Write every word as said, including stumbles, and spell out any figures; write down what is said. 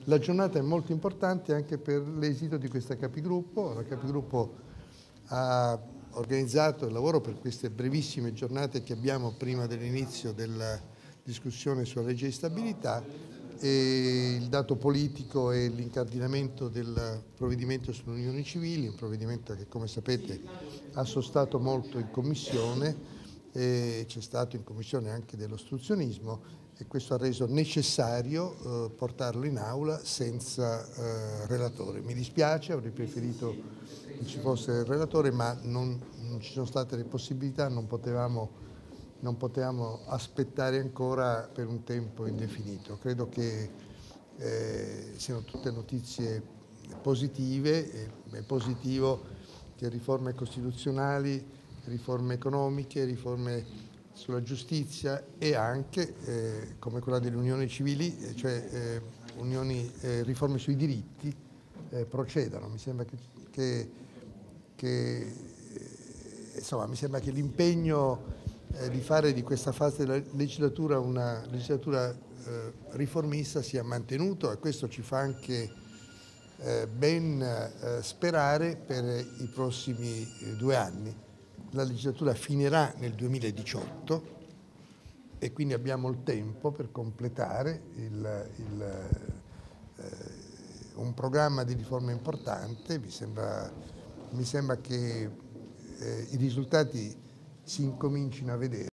La giornata è molto importante anche per l'esito di questa capigruppo. La capigruppo ha organizzato il lavoro per queste brevissime giornate che abbiamo prima dell'inizio della discussione sulla legge di stabilità, e il dato politico è l'incardinamento del provvedimento sulle unioni civili, un provvedimento che, come sapete, ha sostato molto in Commissione. C'è stato in Commissione anche dell'ostruzionismo e questo ha reso necessario eh, portarlo in aula senza eh, relatore. Mi dispiace, avrei preferito che ci fosse il relatore, ma non, non ci sono state le possibilità, non potevamo, non potevamo aspettare ancora per un tempo indefinito. Credo che eh, siano tutte notizie positive. È positivo che riforme costituzionali, riforme economiche, riforme sulla giustizia e anche, eh, come quella delle unioni civili, cioè eh, unioni, eh, riforme sui diritti, eh, procedano. Mi sembra che, che, che, insomma, mi sembra che l'impegno eh, di fare di questa fase della legislatura una legislatura eh, riformista sia mantenuto, e questo ci fa anche eh, ben eh, sperare per i prossimi eh, due anni. La legislatura finirà nel duemiladiciotto e quindi abbiamo il tempo per completare il, il, eh, un programma di riforma importante. Mi sembra, mi sembra che eh, i risultati si incomincino a vedere.